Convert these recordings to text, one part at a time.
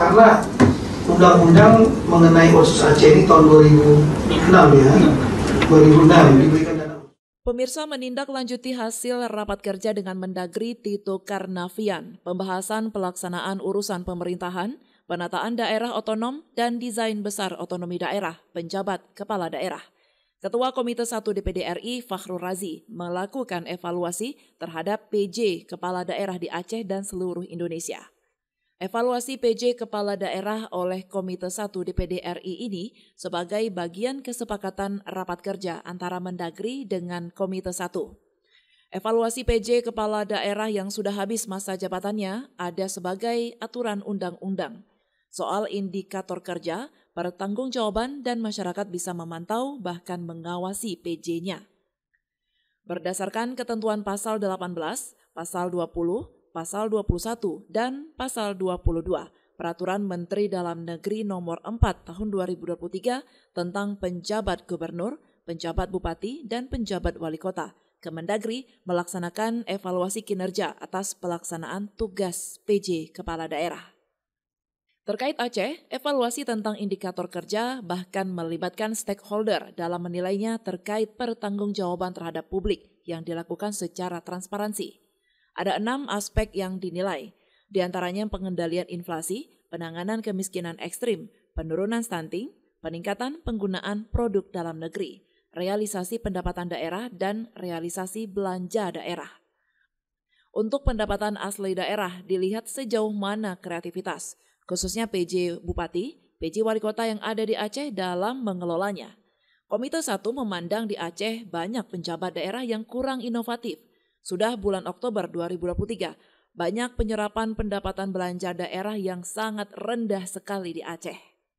karena undang-undang mengenai Otsus Aceh ini tahun 2006 ya, 2006 diberikan dana. Pemirsa, menindaklanjuti hasil rapat kerja dengan Mendagri Tito Karnavian, pembahasan pelaksanaan urusan pemerintahan, penataan daerah otonom, dan desain besar otonomi daerah, penjabat kepala daerah. Ketua Komite 1 DPD RI Fakhrul Razi melakukan evaluasi terhadap PJ Kepala Daerah di Aceh dan seluruh Indonesia. Evaluasi PJ Kepala Daerah oleh Komite 1 DPD RI ini sebagai bagian kesepakatan rapat kerja antara Mendagri dengan Komite 1. Evaluasi PJ Kepala Daerah yang sudah habis masa jabatannya ada sebagai aturan undang-undang. Soal indikator kerja, pertanggungjawaban dan masyarakat bisa memantau bahkan mengawasi PJ-nya. Berdasarkan ketentuan pasal 18, pasal 20, pasal 21, dan pasal 22, Peraturan Menteri Dalam Negeri Nomor 4 Tahun 2023 tentang penjabat gubernur, penjabat bupati, dan penjabat wali kota, Kemendagri melaksanakan evaluasi kinerja atas pelaksanaan tugas PJ Kepala Daerah. Terkait Aceh, evaluasi tentang indikator kerja bahkan melibatkan stakeholder dalam menilainya terkait pertanggungjawaban terhadap publik yang dilakukan secara transparansi. Ada 6 aspek yang dinilai, diantaranya pengendalian inflasi, penanganan kemiskinan ekstrim, penurunan stunting, peningkatan penggunaan produk dalam negeri, realisasi pendapatan daerah, dan realisasi belanja daerah. Untuk pendapatan asli daerah dilihat sejauh mana kreativitas, khususnya PJ Bupati, PJ Wali Kota yang ada di Aceh dalam mengelolanya. Komite 1 memandang di Aceh banyak penjabat daerah yang kurang inovatif. Sudah bulan Oktober 2023, banyak penyerapan pendapatan belanja daerah yang sangat rendah sekali di Aceh.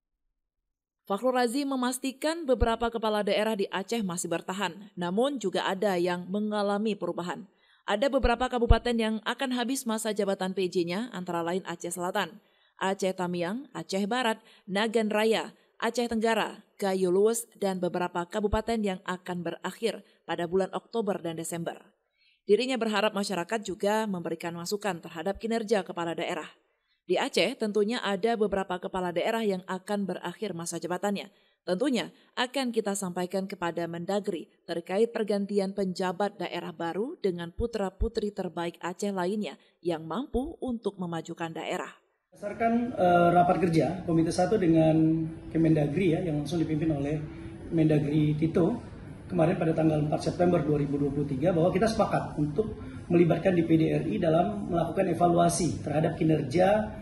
Fakhrul Razi memastikan beberapa kepala daerah di Aceh masih bertahan, namun juga ada yang mengalami perubahan. Ada beberapa kabupaten yang akan habis masa jabatan PJ-nya antara lain Aceh Selatan, Aceh Tamiang, Aceh Barat, Nagan Raya, Aceh Tenggara, Gayo Luwes, dan beberapa kabupaten yang akan berakhir pada bulan Oktober dan Desember. Dirinya berharap masyarakat juga memberikan masukan terhadap kinerja kepala daerah. Di Aceh tentunya ada beberapa kepala daerah yang akan berakhir masa jabatannya. Tentunya akan kita sampaikan kepada Mendagri terkait pergantian penjabat daerah baru dengan putra-putri terbaik Aceh lainnya yang mampu untuk memajukan daerah. Berdasarkan rapat kerja Komite 1 dengan Kemendagri ya, yang langsung dipimpin oleh Mendagri Tito kemarin pada tanggal 4 September 2023 bahwa kita sepakat untuk melibatkan DPD RI dalam melakukan evaluasi terhadap kinerja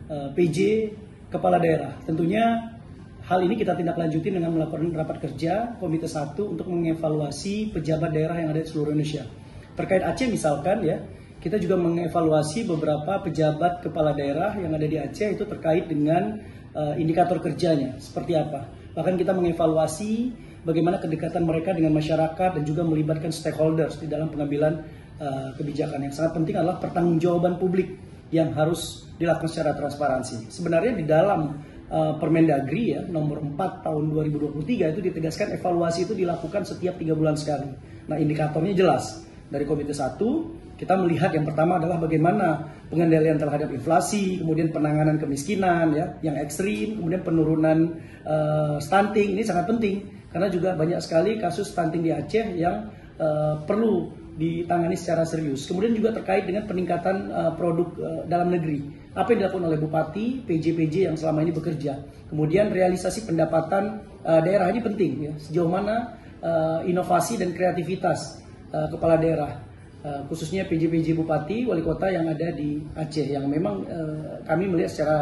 PJ Kepala Daerah. Tentunya hal ini kita tindak lanjuti dengan melakukan rapat kerja Komite 1 untuk mengevaluasi pejabat daerah yang ada di seluruh Indonesia. Terkait Aceh misalkan ya, kita juga mengevaluasi beberapa pejabat kepala daerah yang ada di Aceh itu terkait dengan indikator kerjanya seperti apa. Bahkan kita mengevaluasi bagaimana kedekatan mereka dengan masyarakat dan juga melibatkan stakeholders di dalam pengambilan kebijakan. Yang sangat penting adalah pertanggungjawaban publik yang harus dilakukan secara transparansi. Sebenarnya di dalam Permendagri ya nomor 4 tahun 2023 itu ditegaskan evaluasi itu dilakukan setiap 3 bulan sekali. Nah, indikatornya jelas. Dari Komite 1 kita melihat yang pertama adalah bagaimana pengendalian terhadap inflasi, kemudian penanganan kemiskinan ya yang ekstrim, kemudian penurunan stunting. Ini sangat penting karena juga banyak sekali kasus stunting di Aceh yang perlu ditangani secara serius. Kemudian juga terkait dengan peningkatan produk dalam negeri. Apa yang dilakukan oleh Bupati, PJ-PJ yang selama ini bekerja. Kemudian realisasi pendapatan daerah ini penting ya. Sejauh mana inovasi dan kreativitas kepala daerah, khususnya PJ-PJ Bupati, Wali Kota yang ada di Aceh, yang memang kami melihat secara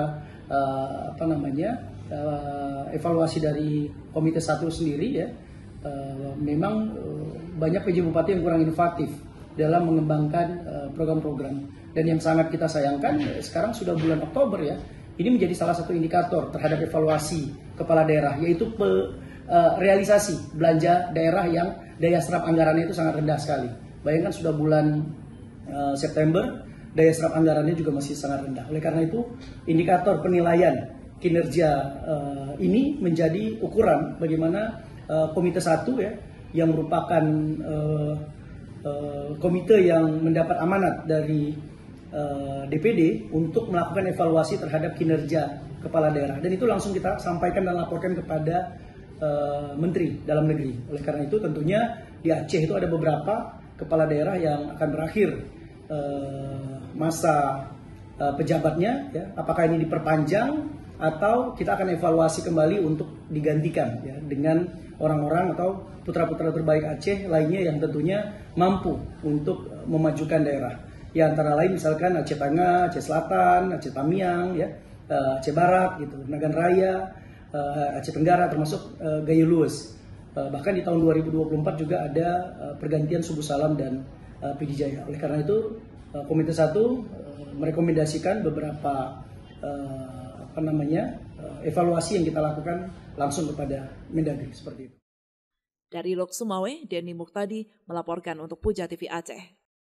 evaluasi dari Komite 1 sendiri ya, memang banyak PJ Bupati yang kurang inovatif dalam mengembangkan program-program. Dan yang sangat kita sayangkan sekarang sudah bulan Oktober ya, ini menjadi salah satu indikator terhadap evaluasi kepala daerah, yaitu realisasi belanja daerah yang daya serap anggarannya itu sangat rendah sekali. Bayangkan sudah bulan September, daya serap anggarannya juga masih sangat rendah. Oleh karena itu, indikator penilaian kinerja ini menjadi ukuran bagaimana Komite 1 ya, yang merupakan komite yang mendapat amanat dari DPD untuk melakukan evaluasi terhadap kinerja kepala daerah, dan itu langsung kita sampaikan dan laporkan kepada Menteri Dalam Negeri. Oleh karena itu tentunya di Aceh itu ada beberapa kepala daerah yang akan berakhir masa pejabatnya, ya. Apakah ini diperpanjang atau kita akan evaluasi kembali untuk digantikan, ya, dengan orang-orang atau putra-putra terbaik Aceh lainnya yang tentunya mampu untuk memajukan daerah. Ya, antara lain misalkan Aceh Tengah, Aceh Selatan, Aceh Tamiang, ya, Aceh Barat, gitu, Nagan Raya, Aceh Tenggara, termasuk Gayo Luwes. Bahkan di tahun 2024 juga ada pergantian Subu Salam dan Pidi Jaya. Oleh karena itu Komite 1 merekomendasikan beberapa evaluasi yang kita lakukan langsung kepada Mendagri seperti itu. Dari Lok Sumawe, Denny Muktadi melaporkan untuk Puja TV Aceh.